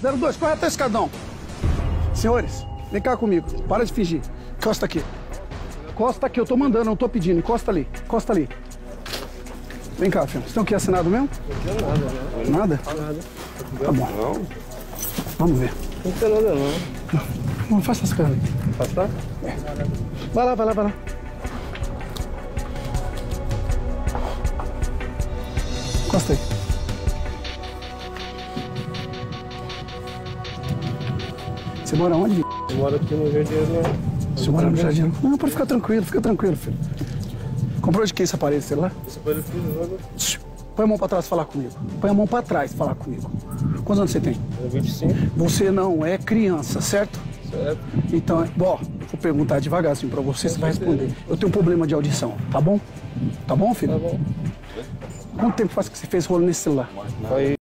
02, corre até o escadão. Senhores, vem cá comigo. Para de fingir. Encosta aqui. Encosta aqui, eu tô mandando, não tô pedindo. Encosta ali, encosta ali. Vem cá, filho. Vocês estão aqui assinado mesmo? Não tem nada, né? Nada? Nada. Tá bom. Não. Vamos ver. Não tem nada, não. Não faça essas caras aí. Passar? É. Vai lá, vai lá, vai lá. Encosta aí. Você mora onde? Eu moro aqui no Jardim Oriental. Você mora no Jardim? Não, pode ficar tranquilo, filho. Comprou de quem esse aparelho, sei lá? Esse aparelho eu fiz logo. Põe a mão pra trás e falar comigo. Põe a mão pra trás e falar comigo. Quantos anos você tem? 25. Você não é criança, certo? Certo. Então, vou perguntar devagarzinho pra você, você vai responder. Eu tenho um problema de audição, tá bom? Tá bom, filho? Tá bom. Quanto tempo faz que você fez rolo nesse celular? Foi